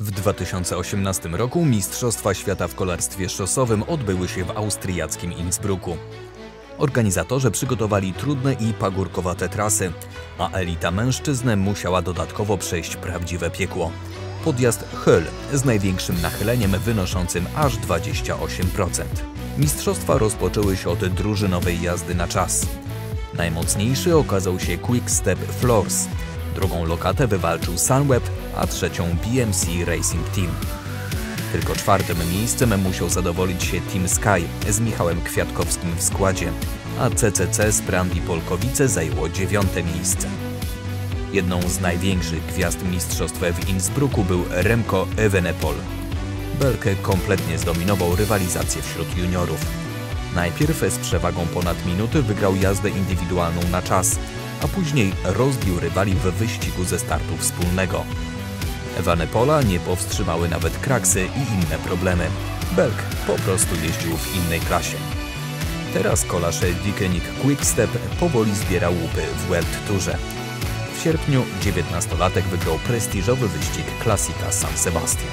W 2018 roku Mistrzostwa Świata w kolarstwie szosowym odbyły się w austriackim Innsbrucku. Organizatorzy przygotowali trudne i pagórkowate trasy, a elita mężczyzn musiała dodatkowo przejść prawdziwe piekło. Podjazd Höll z największym nachyleniem wynoszącym aż 28%. Mistrzostwa rozpoczęły się od drużynowej jazdy na czas. Najmocniejszy okazał się Quick Step Floors. Drugą lokatę wywalczył Sunweb, a trzecią BMC Racing Team. Tylko czwartym miejscem musiał zadowolić się Team Sky z Michałem Kwiatkowskim w składzie, a CCC z Brandi Polkowice zajęło 9. miejsce. Jedną z największych gwiazd mistrzostw w Innsbrucku był Remco Evenepoel. Belkę kompletnie zdominował rywalizację wśród juniorów. Najpierw z przewagą ponad minuty wygrał jazdę indywidualną na czas, a później rozbił rywali w wyścigu ze startu wspólnego. Evenepoela nie powstrzymały nawet kraksy i inne problemy. Belk po prostu jeździł w innej klasie. Teraz kolarz Deceuninck Quick-Step powoli zbiera łupy w World Tourze. W sierpniu 19-latek wygrał prestiżowy wyścig Classica San Sebastian.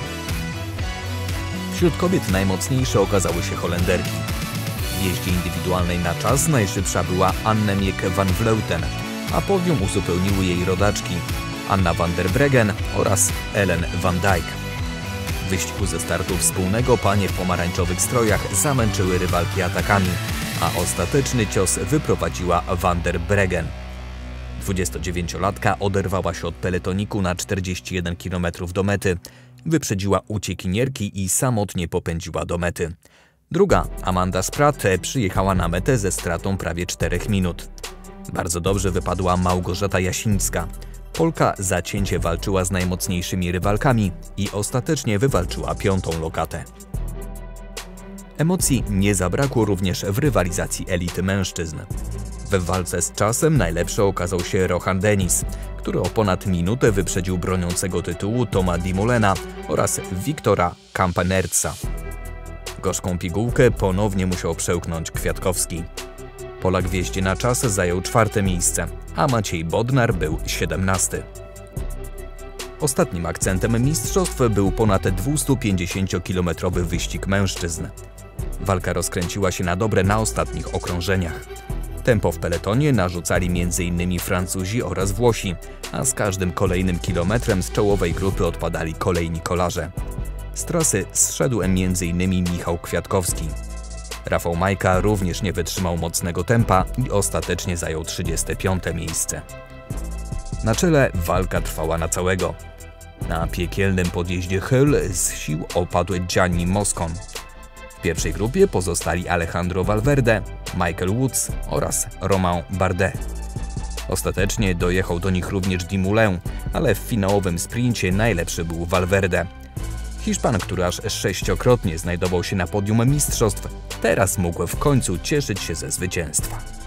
Wśród kobiet najmocniejsze okazały się Holenderki. W jeździe indywidualnej na czas najszybsza była Annemiek van Vleuten, a podium uzupełniły jej rodaczki Anna van der Breggen oraz Ellen van Dijk. W wyścigu ze startu wspólnego panie w pomarańczowych strojach zamęczyły rywalki atakami, a ostateczny cios wyprowadziła van der Breggen. 29-latka oderwała się od peletoniku na 41 km do mety, wyprzedziła uciekinierki i samotnie popędziła do mety. Druga, Amanda Spratt, przyjechała na metę ze stratą prawie 4 minut. Bardzo dobrze wypadła Małgorzata Jasińska. Polka zacięcie walczyła z najmocniejszymi rywalkami i ostatecznie wywalczyła 5. lokatę. Emocji nie zabrakło również w rywalizacji elity mężczyzn. W walce z czasem najlepszy okazał się Rohan Dennis, który o ponad minutę wyprzedził broniącego tytułu Toma Dumoulina oraz Wiktora Kampenertza. Gorzką pigułkę ponownie musiał przełknąć Kwiatkowski. Polak w jeździe na czas zajął 4. miejsce, a Maciej Bodnar był 17. Ostatnim akcentem mistrzostw był ponad 250-kilometrowy wyścig mężczyzn. Walka rozkręciła się na dobre na ostatnich okrążeniach. Tempo w peletonie narzucali m.in. Francuzi oraz Włosi, a z każdym kolejnym kilometrem z czołowej grupy odpadali kolejni kolarze. Z trasy zszedł m.in. Michał Kwiatkowski. Rafał Majka również nie wytrzymał mocnego tempa i ostatecznie zajął 35. miejsce. Na czele walka trwała na całego. Na piekielnym podjeździe Höll z sił opadł Gianni Moscon. W pierwszej grupie pozostali Alejandro Valverde, Michael Woods oraz Romain Bardet. Ostatecznie dojechał do nich również Dumoulin, ale w finałowym sprincie najlepszy był Valverde. Hiszpan, który aż 6-krotnie znajdował się na podium mistrzostw, teraz mógł w końcu cieszyć się ze zwycięstwa.